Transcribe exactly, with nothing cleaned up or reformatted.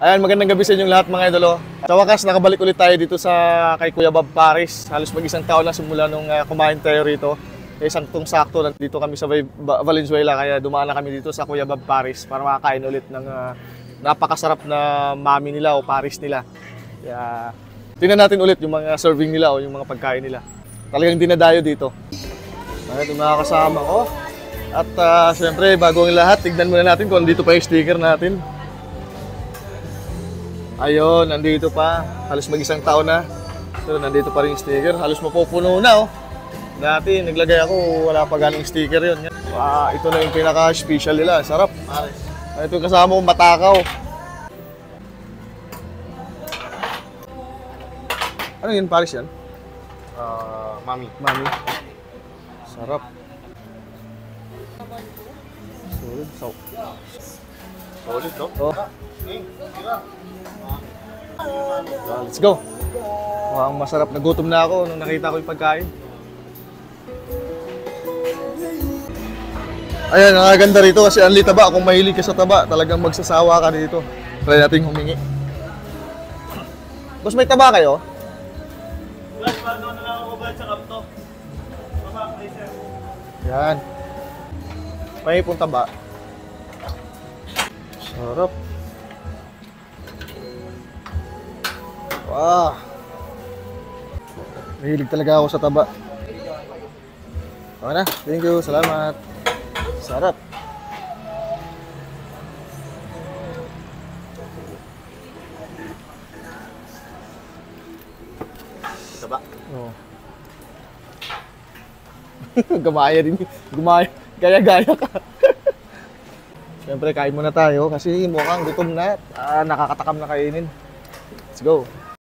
Ayan, magandang gabi sa inyong lahat mga idolo. Sa wakas, nakabalik ulit tayo dito sa kay Kuya Bob Paris. Halos mag-isang taon na simula nung uh, kumain tayo rito. Eh, saktong sakto, nandito kami sa Valenzuela, kaya dumaan na kami dito sa Kuya Bob Paris para makakain ulit ng uh, napakasarap na mami nila o Paris nila. Kaya tingnan natin ulit yung mga serving nila o yung mga pagkain nila. Talagang dinadayo dito. Ayan, yung mga kasama ko. At uh, siyempre, bago ang lahat, tignan muna natin kung dito pa yung sticker natin. Ayun, nandito pa. Halos mag-isang taon na. So, nandito pa rin yung sticker. Halos mapupuno na, oh. Dati, naglagay ako, wala pa galing sticker yun. Ah, ito na yung pinaka-special nila. Sarap. Ito yung kasama kong matakaw. Ano yun, Paris yan? Uh, mami. Mami. Sarap. Solid. So. Solid, no? Oh. Uh, let's go. Mukhang masarap. Nagutom na ako nung nakita ko yung pagkain. Ayan, nakaganda rito kasi anli taba. Kung mahilig ka sa taba, talagang magsasawa ka dito. Try natin humingi. Boss, may taba kayo? Guys, bago na lang ako ba sa kapto? Mama, please, sir. Yan. May pong taba. Sarap. Wow. Mahilig talaga ako sa taba. Okay na. Thank you. Salamat. Sarap. Taba. Oh. Gumaya din. Gumaya. Gaya-gaya ka. Siyempre, kain muna tayo kasi mukhang gutom na. Ah, nakakatakam na kainin. Let's go.